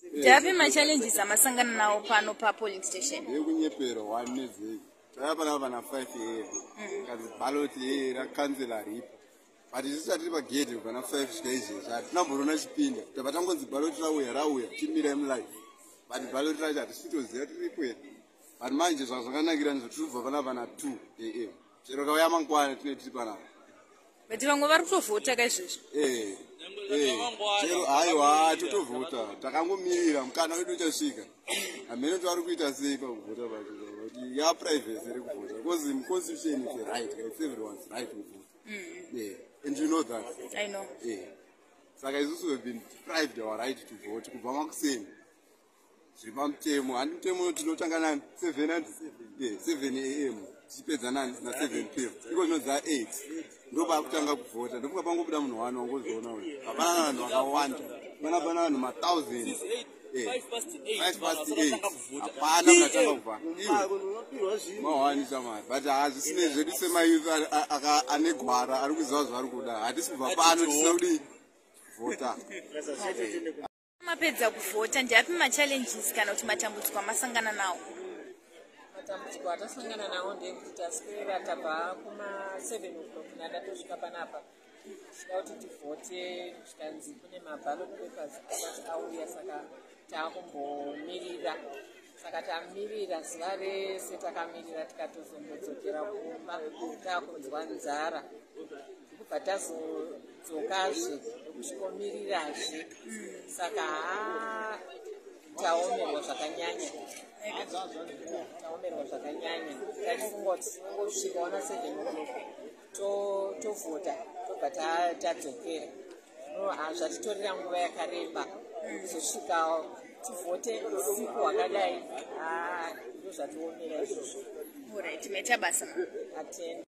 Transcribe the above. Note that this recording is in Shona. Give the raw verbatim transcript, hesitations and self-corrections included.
Javi ma challenges amasangana nawo pano pa polling station. Yekunyepera one ne Z E C. Tayapa na bana five here. Kazi ballot here ra councilor ripo. But isisati pa gate bana five stages. Atinamborona chipinda. Tabatangonzi ballot rauya rauya timira im live. But ballot raja tisitoziya tiripo here. But manje zvakanakira ndizvotubva pana bana two A M. Chero kauya mangwana tine tiri pana. But vamwe vari kutovhota kaizvozvo. Eh. Eh. Chero aiwa totovhota. Takangomirira mukana wedu uchasvika. Amene twari kuita sei pakuvhota pacho. Kuti ya privacy rekuvhota. Because in constitution is a right. It's everyone's right to vote. Mm. Yeah. And you know that. I know. Yeah. Saka isusu have been deprived our right to vote. Kubva makuseni. Zviri pamutemo. Handi mutemo tinotanga nani? seven and yeah, seven A M. Tipedza nani na seven P M. Iko zvinodza eight. Ndoba kutanga kuvhota. Ndofunga pangobuda munhu wani wangozoona uyu. Hapana vanhu vakawanda. Pana pana vanhu ma thousands. five past eight. Hapana munatanga kubva. Mawani shamari. But hazvisine zvedu semayouth ane gwara ari kuziva zvavari kuda. Hatisi kubva pano tisina kudi vhota. Mapedza kuvhota ndiapi ma challenges kana kuti matambudziko amasangana nawo? Matambudziko atasangana nawo ndekuti taswera tabva kuma seven o'clock nada tosvika panapa. Kusvika kuti tivhote zvikanzi kune maballot papers akati auya saka takumbomirira. Saka tamirira zuva rese takamirira tikatozombodzokera kumba takunzwa nzara. Kubva tazodzokazve kusvikomirirazve. Saka haa taomerwa zvakanyanya. Taomerwa zvakanyanya. Tatingoti ngosvikaona seven o'clock tovhota tobva tadzokera. Zvatitorera nguva yakareba kuzosvika tivhote usiku hwakadai. Haa ndozvatiomera izvozvo. Alright, meta basa. Atenda.